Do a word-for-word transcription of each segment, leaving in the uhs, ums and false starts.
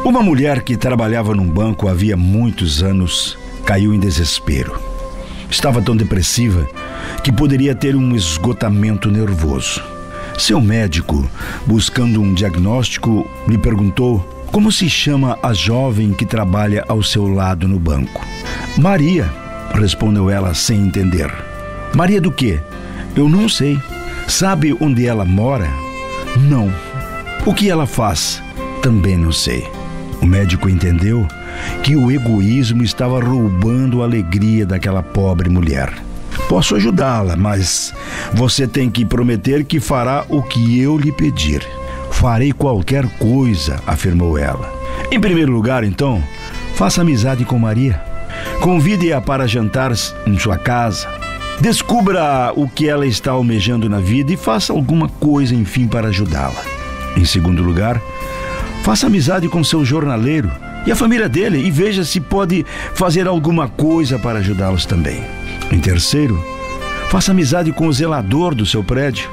Uma mulher que trabalhava num banco havia muitos anos caiu em desespero. Estava tão depressiva que poderia ter um esgotamento nervoso. Seu médico, buscando um diagnóstico, lhe perguntou como se chama a jovem que trabalha ao seu lado no banco. Maria, respondeu ela sem entender. Maria do quê? Eu não sei. Sabe onde ela mora? Não. O que ela faz? Também não sei. O médico entendeu que o egoísmo estava roubando a alegria daquela pobre mulher. Posso ajudá-la, mas você tem que prometer que fará o que eu lhe pedir. Farei qualquer coisa, afirmou ela. Em primeiro lugar, então, faça amizade com Maria. Convide-a para jantar em sua casa. Descubra o que ela está almejando na vida e faça alguma coisa, enfim, para ajudá-la. Em segundo lugar, faça amizade com seu jornaleiro e a família dele e veja se pode fazer alguma coisa para ajudá-los também. Em terceiro, faça amizade com o zelador do seu prédio.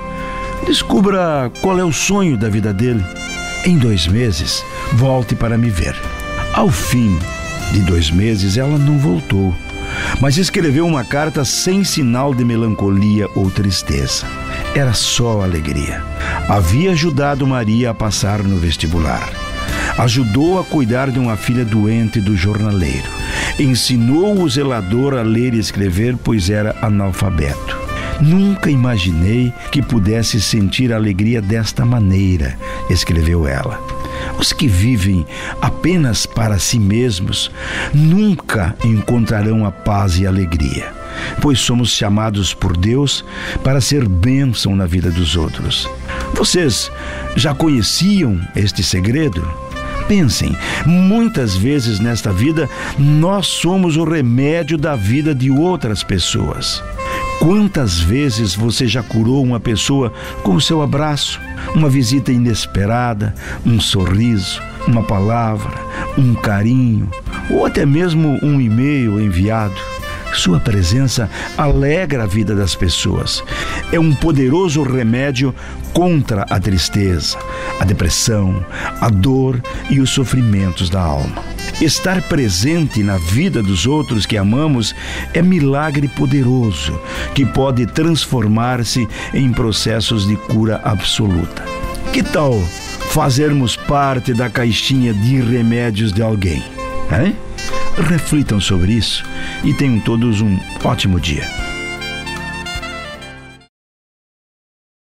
Descubra qual é o sonho da vida dele. Em dois meses, volte para me ver. Ao fim de dois meses, ela não voltou, mas escreveu uma carta sem sinal de melancolia ou tristeza. Era só alegria. Havia ajudado Maria a passar no vestibular. Ajudou a cuidar de uma filha doente do jornaleiro. Ensinou o zelador a ler e escrever, pois era analfabeto. Nunca imaginei que pudesse sentir alegria desta maneira, escreveu ela. Os que vivem apenas para si mesmos nunca encontrarão a paz e a alegria, pois somos chamados por Deus para ser bênção na vida dos outros. Vocês já conheciam este segredo? Pensem, muitas vezes nesta vida nós somos o remédio da vida de outras pessoas. Quantas vezes você já curou uma pessoa com o seu abraço, uma visita inesperada, um sorriso, uma palavra, um carinho ou até mesmo um e-mail enviado? Sua presença alegra a vida das pessoas. É um poderoso remédio contra a tristeza, a depressão, a dor e os sofrimentos da alma. Estar presente na vida dos outros que amamos é milagre poderoso que pode transformar-se em processos de cura absoluta. Que tal fazermos parte da caixinha de remédios de alguém? Hein? Reflitam sobre isso e tenham todos um ótimo dia.